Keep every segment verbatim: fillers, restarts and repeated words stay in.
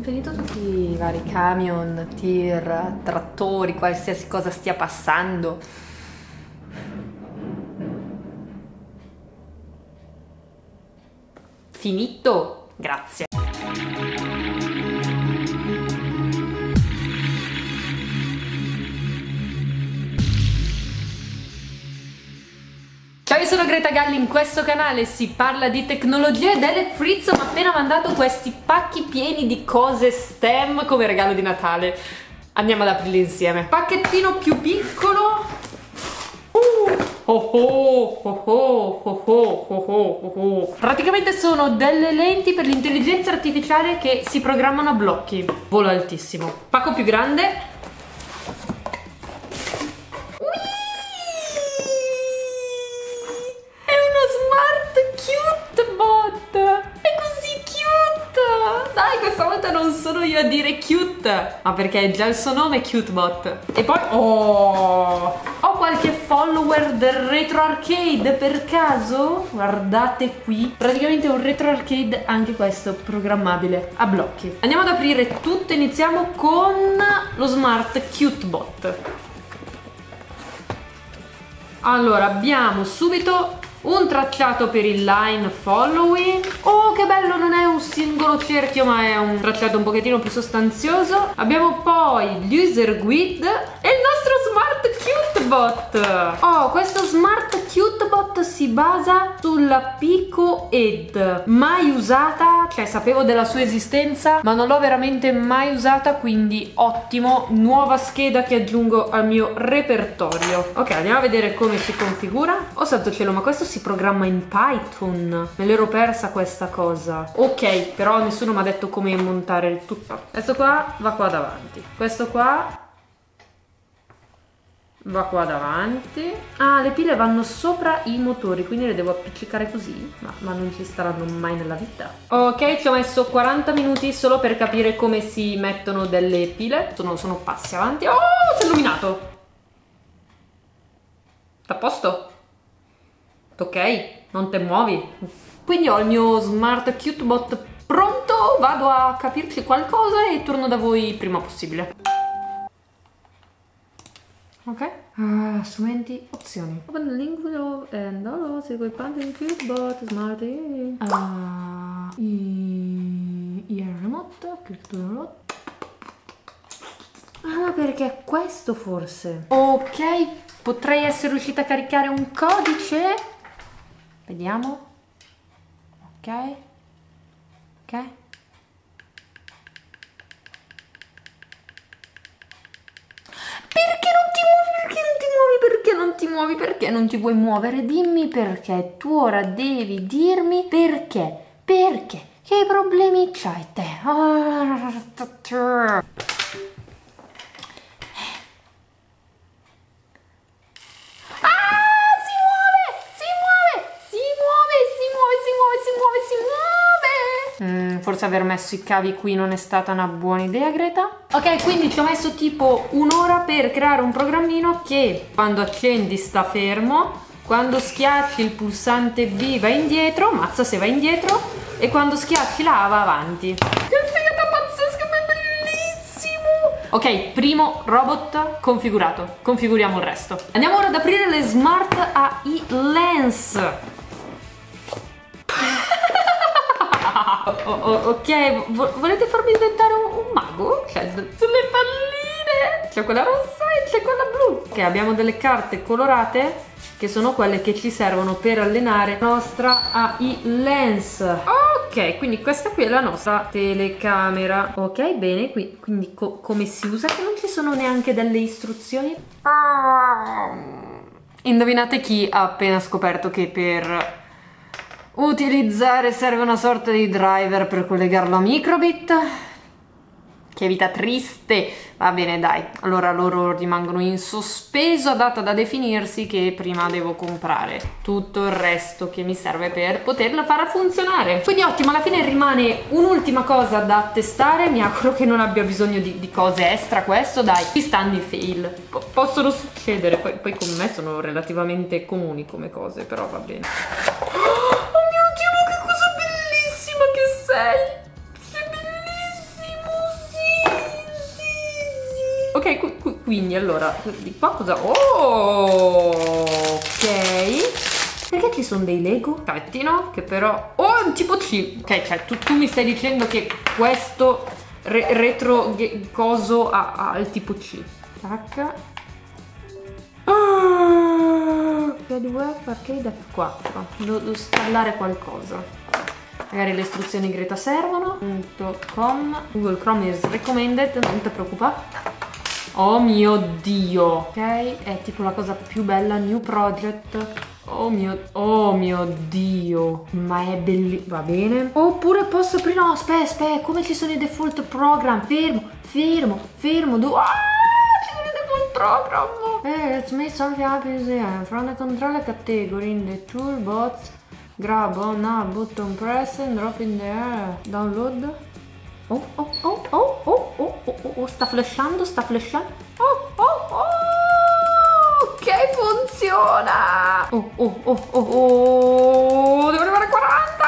finito tutti i vari camion, tir, trattori, qualsiasi cosa stia passando. Finito? Grazie. Ciao, io sono Greta Galli, in questo canale si parla di tecnologia ed Ele Frizzo mi ha appena mandato questi pacchi pieni di cose STEM come regalo di Natale. Andiamo ad aprirli insieme. Pacchettino più piccolo. Uh, oh oh, oh oh, oh oh, oh oh, oh. Praticamente sono delle lenti per l'intelligenza artificiale che si programmano a blocchi. Volo altissimo. Pacco più grande. Non sono io a dire cute, ma perché è già il suo nome CuteBot. E poi oh, ho qualche follower del retro arcade per caso? Guardate qui, praticamente un retro arcade, anche questo programmabile a blocchi. Andiamo ad aprire tutto, iniziamo con lo smart CuteBot. Allora, abbiamo subito un tracciato per il line following. Oh, che bello, non è un singolo cerchio ma è un tracciato un pochettino più sostanzioso. Abbiamo poi l'user guide e il nostro smart CuteBot. Oh, questo smart CuteBot si basa sulla Pico Ed, mai usata, cioè sapevo della sua esistenza ma non l'ho veramente mai usata, quindi ottimo, nuova scheda che aggiungo al mio repertorio. Ok, andiamo a vedere come si configura. Oh santo cielo, ma questo si si programma in Python, me l'ero persa questa cosa. Ok, però nessuno mi ha detto come montare il tutto. Questo qua va qua davanti, questo qua va qua davanti. Ah, le pile vanno sopra i motori, quindi le devo appiccicare così, ma, ma non ci staranno mai nella vita. Ok, ci ho messo quaranta minuti solo per capire come si mettono delle pile. Sono, sono passi avanti. Oh, si è illuminato. Sta a posto? Ok, non te muovi. Quindi ho il mio smart CuteBot pronto, vado a capirci qualcosa e torno da voi il prima possibile. Ok, uh, strumenti, opzioni. Open the link below and download segue il CuteBot smart uh, ear remote, click to download. Ah, perché questo forse. Ok, potrei essere riuscita a caricare un codice. Vediamo. Ok. Ok. Perché non ti muovi? Perché non ti muovi? Perché non ti muovi? Perché non ti vuoi muovere? Dimmi perché. Tu ora devi dirmi perché. Perché? Che problemi c'hai te? Ah, forse aver messo i cavi qui non è stata una buona idea, Greta. Ok, quindi ci ho messo tipo un'ora per creare un programmino che quando accendi sta fermo, quando schiacci il pulsante B va indietro, mazza se va indietro, e quando schiacci la A va avanti. Che figata pazzesca, ma è bellissimo! Ok, primo robot configurato, configuriamo il resto. Andiamo ora ad aprire le Smart A I Lens. Oh, oh, ok, volete farmi diventare un, un mago? Cioè, sulle palline! C'è quella rossa e c'è quella blu. Ok, abbiamo delle carte colorate che sono quelle che ci servono per allenare la nostra A I Lens. Ok, quindi questa qui è la nostra telecamera. Ok, bene, qui, quindi co come si usa? Che non ci sono neanche delle istruzioni. Indovinate chi ha appena scoperto che per utilizzare serve una sorta di driver per collegarlo a microbit? Che vita triste. Va bene, dai, allora loro rimangono in sospeso, a data da definirsi, che prima devo comprare tutto il resto che mi serve per poterla far funzionare. Quindi ottimo, alla fine rimane un'ultima cosa da testare. Mi auguro che non abbia bisogno di, di cose extra questo, dai. Ci stanno i fail, P possono succedere, poi, poi con me sono relativamente comuni come cose, però va bene. Oh mio Dio, che cosa bellissima che sei! Sei bellissimo! Ok, qui, qui, quindi allora, di qua cosa... Oh, ok. Perché ci sono dei Lego? Aspettino, che però... Oh, è un tipo C. Ok, cioè tu, tu mi stai dicendo che questo re retro coso ha, ha il tipo C. Tac. due Arcade F quattro. Devo, devo installare qualcosa. Magari le istruzioni Greta servono. .com Google Chrome is recommended. Non ti preoccupare. Oh mio Dio. Ok, è tipo la cosa più bella. New project. Oh mio, oh mio Dio. Ma è bellissimo. Va bene. Oppure posso aprire... No, aspetta, aspetta. Come ci sono i default program? Fermo, fermo, fermo. Do... Ah, ci sono i default program. Hey, let's make something happen here. From the controller category in the toolbox, grab on a button, press and drop in there. Download. Oh, oh, oh, oh, oh, oh, oh, oh, oh, sta flashando, sta flashando. Oh, oh, oh, che funziona. Oh, oh, oh, oh, oh, devo arrivare a quaranta.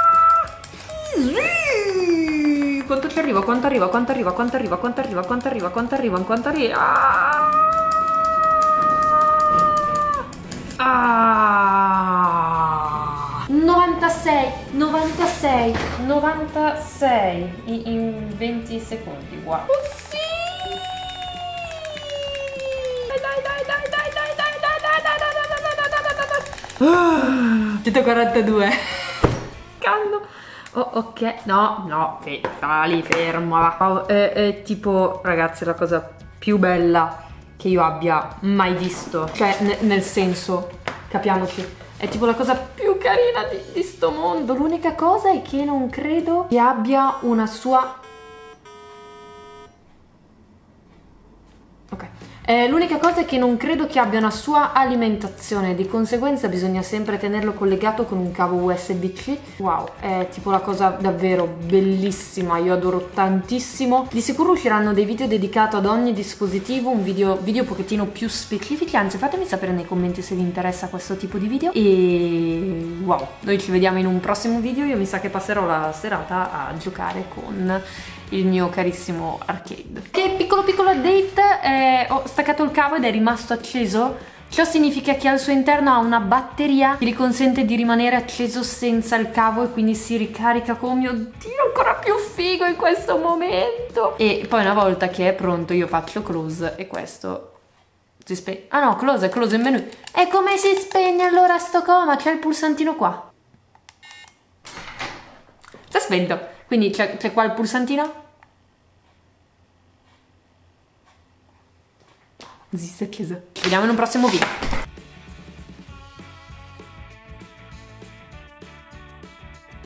Sì. Quanto ci arriva, quanto arriva, quanto arriva, quanto arriva, quanto arriva, quanto arriva, quanto arriva, quanto arriva. Ah, novantasei, novantasei, novantasei in, in venti secondi, wow. Oh sì! Dai, dai, dai, dai, dai, dai, dai, dai, dai, dai, dai, dai. centoquarantadue. Caldo. Oh, ok, no, no, sta lì, ferma. Oh, è, è tipo, ragazzi, la cosa più bella che io abbia mai visto, cioè nel senso, capiamoci, è tipo la cosa più carina di, di sto mondo. L'unica cosa è che non credo che abbia una sua... Ok. Eh, l'unica cosa è che non credo che abbia una sua alimentazione, di conseguenza bisogna sempre tenerlo collegato con un cavo U S B C. Wow, è tipo la cosa davvero bellissima, io adoro tantissimo. Di sicuro usciranno dei video dedicati ad ogni dispositivo, un video, video un pochettino più specifici, anzi fatemi sapere nei commenti se vi interessa questo tipo di video. E wow, noi ci vediamo in un prossimo video, io mi sa che passerò la serata a giocare con il mio carissimo arcade. Che piccolo piccolo update, eh, ho staccato il cavo ed è rimasto acceso. Ciò significa che al suo interno ha una batteria che gli consente di rimanere acceso senza il cavo e quindi si ricarica. Oh mio Dio, ancora più figo in questo momento. E poi una volta che è pronto io faccio close e questo si spegne. Ah no, close, close in menu. E come si spegne allora sto coma? C'è il pulsantino qua. Si è spento. Quindi c'è qua il pulsantino. Sì, si è acceso. Ci vediamo in un prossimo video.